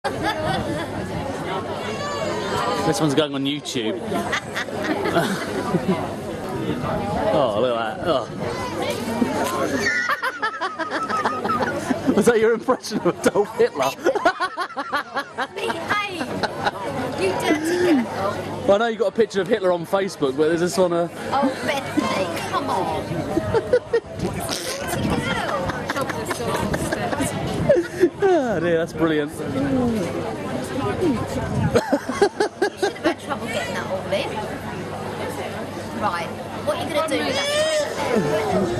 This one's going on YouTube. Oh, look at that. Oh. Was that your impression of Adolf Hitler? Behave! You dirty girl. Well, I know you got a picture of Hitler on Facebook, but there's this one. Oh, Bethany, come on. Oh dear, that's brilliant. You should have had trouble getting that all in. Right, what are you going to do with that?